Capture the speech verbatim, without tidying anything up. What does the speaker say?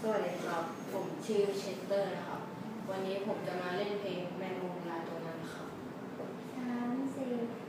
สวัสดีครับผมชื่อเชสเตอร์นะครับวันนี้ผมจะมาเล่นเพลงแมงมุมลายตรงนั้นครับสามสี่